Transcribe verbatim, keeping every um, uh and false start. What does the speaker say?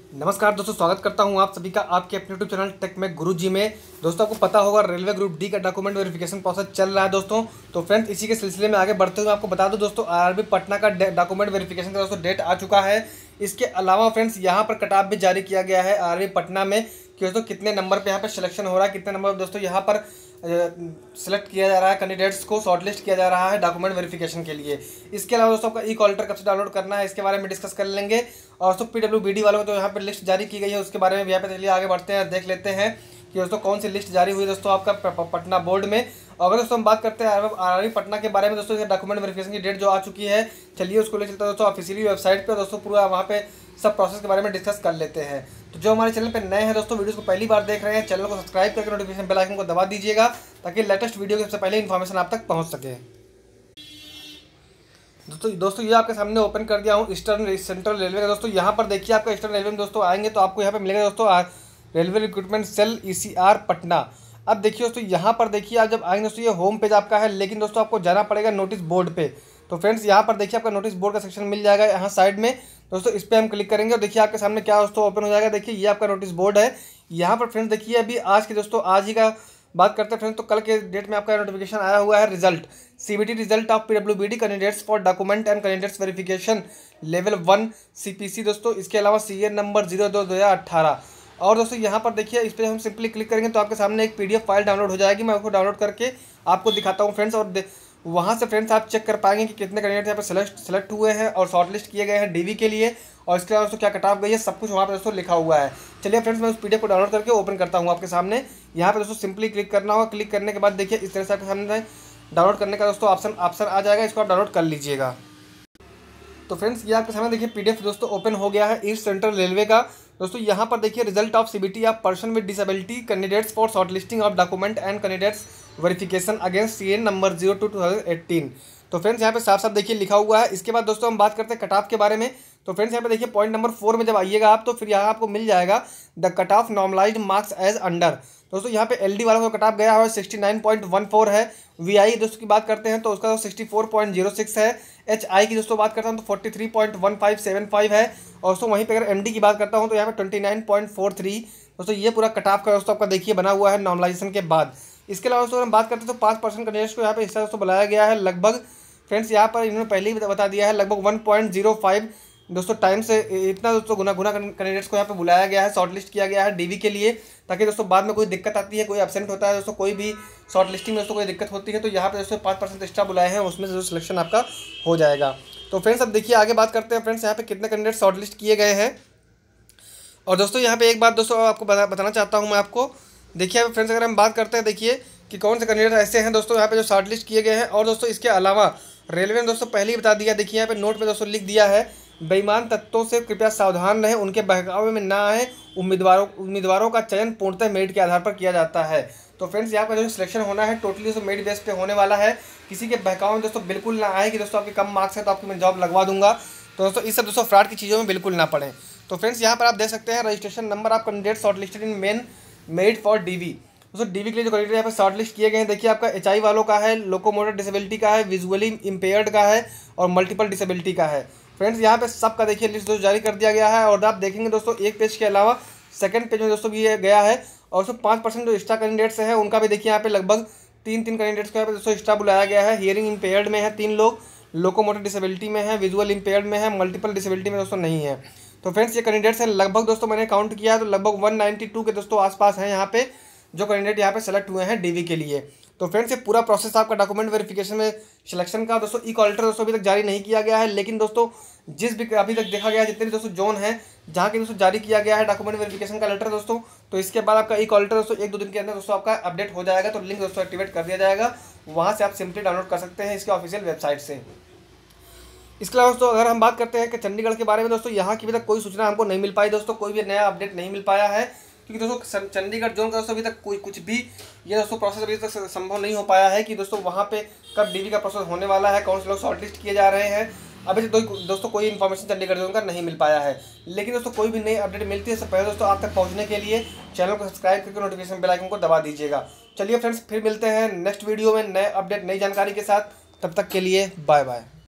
नमस्कार दोस्तों, स्वागत करता हूं आप सभी का आपके अपने यूट्यूब चैनल टेक में गुरुजी में। दोस्तों आपको पता होगा रेलवे ग्रुप डी का डॉक्यूमेंट वेरिफिकेशन प्रोसेस चल रहा है दोस्तों। तो फ्रेंड्स इसी के सिलसिले में आगे बढ़ते हुए आपको बता दूं दोस्तों, आरआरबी पटना का डॉक्यूमेंट वेरिफिकेशन का दोस्तों डेट आ चुका है। इसके अलावा फ्रेंड्स यहाँ पर कट ऑफ भी जारी किया गया है आरआरबी पटना में कि दोस्तों कितने नंबर पर यहाँ पर सिलेक्शन हो रहा है, कितने नंबर दोस्तों यहाँ पर सेलेक्ट किया जा रहा है, कैंडिडेट्स को शॉर्टलिस्ट किया जा रहा है डॉक्यूमेंट वेरिफिकेशन के लिए। इसके अलावा दोस्तों आपका ई कॉल्टर कब से डाउनलोड करना है इसके बारे में डिस्कस कर लेंगे। और दोस्तों पीडब्ल्यूबीडी वालों को तो यहाँ पर लिस्ट जारी की गई है, उसके बारे में भी यहाँ पे चलिए आगे बढ़ते हैं, देख लेते हैं कि दोस्तों कौन सी लिस्ट जारी हुई दोस्तों आपका पटना बोर्ड में। अगर दोस्तों हम बात करते हैं आरआरबी पटना के बारे में दोस्तों, डॉक्यूमेंट वेरिफिकेशन की डेट जो आ चुकी है, चलिए उसको ले चलते हैं दोस्तों ऑफिशियली वेबसाइट पर। दोस्तों पूरा वहाँ पे सब प्रोसेस के बारे में डिस्कस कर लेते हैं। तो जो हमारे चैनल पे नए हैं दोस्तों, वीडियो को पहली बार देख रहे हैं, चैनल को सब्सक्राइब करके नोटिफिकेशन बेल आइकन को दबा दीजिएगा ताकि लेटेस्ट वीडियो की सबसे पहले इन्फॉर्मेशन आप तक पहुंच सके। दोस्तों दोस्तों ये आपके सामने ओपन कर दिया हूँ ईस्टर्न सेंट्रल रेलवे का। दोस्तों यहाँ पर देखिए आपका ईस्टर्न रेलवे में दोस्तों आएंगे तो आपको यहाँ पे मिलेगा दोस्तों railway recruitment cell ECR Patna. अब देखिए दोस्तों यहाँ पर देखिए आप जब आएंगे दोस्तों ये होम पेज आपका है, लेकिन दोस्तों आपको जाना पड़ेगा नोटिस बोर्ड पे। तो फ्रेंड्स यहाँ पर देखिए आपका नोटिस बोर्ड का सेक्शन मिल जाएगा यहाँ साइड में दोस्तों, इस पर हम क्लिक करेंगे और देखिए आपके सामने क्या दोस्तों ओपन हो जाएगा। देखिए ये आपका नोटिस बोर्ड है यहाँ पर। फ्रेंड्स देखिए अभी आज के दोस्तों आज ही का बात करते हैं फ्रेंड्स, तो कल के डेट में आपका नोटिफिकेशन आया हुआ है result CBT result of PWBD candidates for document and candidates verification level one CPC दोस्तों। इसके अलावा सीए नंबर जीरो दो दो हज़ार अट्ठारह। और दोस्तों यहाँ पर देखिए इस पर हम सिंपली क्लिक करेंगे तो आपके सामने एक पीडीएफ फाइल डाउनलोड हो जाएगी। मैं आपको डाउनलोड करके आपको दिखाता हूँ फ्रेंड्स, और वहाँ से फ्रेंड्स आप चेक कर पाएंगे कि कितने कैंडिडेट यहाँ पर सेलेक्ट सेलेक्ट हुए हैं और शॉर्टलिस्ट किए गए हैं डीवी के लिए, और इसके अलावा दोस्तों क्या कट ऑफ गई है, सब कुछ वहाँ पर दोस्तों लिखा हुआ है। चलिए फ्रेंड्स मैं उस पीडीएफ को डाउनलोड करके ओपन करता हूँ आपके सामने। यहाँ पर दोस्तों सिंपली क्लिक करना होगा। क्लिक करने के बाद देखिए इस तरह से आपके सामने डाउनलोड करने का दोस्तों ऑप्शन ऑप्शन आ जाएगा, इसको आप डाउनलोड कर लीजिएगा। तो फ्रेंड्स ये आपके सामने देखिए पीडीएफ दोस्तों ओपन हो गया है ईस्ट सेंट्रल रेलवे का। दोस्तों यहाँ पर देखिए result of CBT of person with disability candidates for shortlisting of document and candidates verification against CN number zero two two thousand eighteen. तो फ्रेंड्स यहाँ पे साफ साफ देखिए लिखा हुआ है। इसके बाद दोस्तों हम बात करते हैं कट ऑफ के बारे में। तो फ्रेंड्स यहाँ पे देखिए पॉइंट नंबर फोर में जब आइएगा आप, तो फिर यहाँ आपको मिल जाएगा the cut off normalised marks as under. दोस्तों यहाँ पे एलडी वाला को कट ऑफ गया है sixty nine point one four है। वीआई दोस्तों की बात करते हैं तो उसका sixty four point zero six है। एच आई की दोस्तों बात करता हूँ तो forty three point one five seven five है। और दोस्तों वहीं पे अगर एमडी की बात करता हूँ तो यहाँ पे twenty nine point four three. दोस्तों ये पूरा कट ऑफ का दोस्तों आपका देखिए बना हुआ है नॉर्मलाइजेशन के बाद। इसके अलावा दोस्तों हम बात करते हैं तो पाँच परसेंट कैंडिडेट्स को यहाँ पे हिस्सा दोस्तों बुलाया गया है लगभग। फ्रेंड्स यहाँ पर इन्होंने पहले ही बता दिया है लगभग वन पॉइंट जीरो फाइव दोस्तों टाइम से इतना दोस्तों गुना गुना कैंडिडेट्स को यहाँ पे बुलाया गया है, शॉर्टलिस्ट किया गया है डीवी के लिए, ताकि दोस्तों बाद में कोई दिक्कत आती है, कोई एब्सेंट होता है दोस्तों, कोई भी शॉर्ट लिस्टिंग में दोस्तों कोई दिक्कत होती है तो यहाँ पे दोस्तों पाँच परसेंट एक्स्ट्रा बुलाए हैं, उसमें जो सिलेक्शन आपका हो जाएगा। तो फ्रेंड्स अब देखिए आगे बात करते हैं फ्रेंड्स यहाँ पे कितने कैंडिडेट शॉर्टलिस्ट किए गए हैं। और दोस्तों यहाँ पे एक बात दोस्तों आपको बता, बताना चाहता हूँ मैं आपको। देखिए फ्रेंड्स अगर हम बात करते हैं देखिए कि कौन से कैंडिडेट ऐसे हैं दोस्तों यहाँ पे जो शॉर्टलिस्ट किए गए हैं। और दोस्तों इसके अलावा रेलवे ने दोस्तों पहले ही बता दिया, देखिए यहाँ पे नोट में दोस्तों लिख दिया है बेईमान तत्वों से कृपया सावधान रहें, उनके बहकावे में ना आए। उम्मीदवारों उम्मीदवारों का चयन पूर्णतः मेरिट के आधार पर किया जाता है। तो फ्रेंड्स यहाँ पर जो सिलेक्शन होना है टोटली दोस्तों मेरिट बेस पे होने वाला है। किसी के बहकावे में दोस्तों बिल्कुल ना आए कि दोस्तों आपके कम मार्क्स है तो आपकी मैं जॉब लगवा दूंगा। तो दोस्तों इस सब दोस्तों फ्रॉड की चीज़ों में बिल्कुल ना पड़े। तो फ्रेंड्स यहाँ पर आप देख सकते हैं registration number of candidate shortlisted in main merit for DV. दोस्तों डीवी के लिए जो कैंडिडेट यहाँ पे शॉर्टलिस्ट किए गए हैं देखिए आपका एचआई वालों का है, लोकोमोटर डिसेबिलिटी का है, विजुअली इम्पेयर्ड का है और मल्टीपल डिसेबिलिटी का है। फ्रेंड्स यहाँ पे सबका देखिए लिस्ट दोस्तों जारी कर दिया गया है। और आप देखेंगे दोस्तों एक पेज के अलावा सेकंड पेज में दोस्तों भी ये गया है। और दोस्तों पाँच परसेंट जो एक्स्ट्रा कैंडिडेट्स हैं उनका भी देखिए यहाँ पे लगभग तीन तीन कैंडिडेट्स को यहाँ पे दोस्तों एक्स्ट्रा बुलाया गया है। हियरिंग इम्पेयर्ड में है तीन लोग, लोकोमोटर डिसेबिलिटी में है, विजुअल इम्पेयर्ड में है, मल्टीपल डिसेबिलिटी में दोस्तों नहीं है। तो फ्रेंड्स ये कैंडिडेट्स हैं लगभग दोस्तों मैंने काउंट किया है तो लगभग वन नाइन्टी टू के दोस्तों आसपास हैं यहाँ पे जो कैंडिडेट यहाँ पे सेलेक्ट हुए हैं डीवी के लिए। तो फ्रेंड्स ये पूरा प्रोसेस आपका डॉक्यूमेंट वेरिफिकेशन में सिलेक्शन का दोस्तों ई कॉल्टर दोस्तों अभी तक जारी नहीं किया गया है, लेकिन दोस्तों जिस भी अभी तक देखा गया है जितने भी दोस्तों जोन है जहाँ के दोस्तों जारी किया गया है डॉक्यूमेंट वेरिफिकेशन का लेटर दोस्तों, तो इसके बाद आपका ई कॉल्टर दोस्तों एक दो दिन के अंदर दोस्तों आपका अपडेट हो जाएगा। तो लिंक दोस्तों एक्टिवेट कर दिया जाएगा, वहाँ से आप सिंपली डाउनलोड कर सकते हैं इसके ऑफिशियल वेबसाइट से। इसके अलावा दोस्तों अगर हम बात करते हैं कि चंडीगढ़ के बारे में दोस्तों, यहाँ की अभी तक कोई सूचना हमको नहीं मिल पाई दोस्तों, कोई भी नया अपडेट नहीं मिल पाया है क्योंकि दोस्तों चंडीगढ़ जोन का दोस्तों अभी तक कोई कुछ भी ये दोस्तों प्रोसेस अभी तक संभव नहीं हो पाया है कि दोस्तों वहाँ पे कब डीवी का प्रोसेस होने वाला है, कौन से लोग शॉर्टलिस्ट किए जा रहे हैं। अभी तक दोस्तों कोई इन्फॉर्मेशन चंडीगढ़ जोन का नहीं मिल पाया है, लेकिन दोस्तों कोई भी नई अपडेट मिलती है सबसे पहले दोस्तों आप तक पहुँचने के लिए चैनल को सब्सक्राइब करके नोटिफिकेशन बेल आइकन को दबा दीजिएगा। चलिए फ्रेंड्स फिर मिलते हैं नेक्स्ट वीडियो में नए अपडेट नई जानकारी के साथ, तब तक के लिए बाय बाय।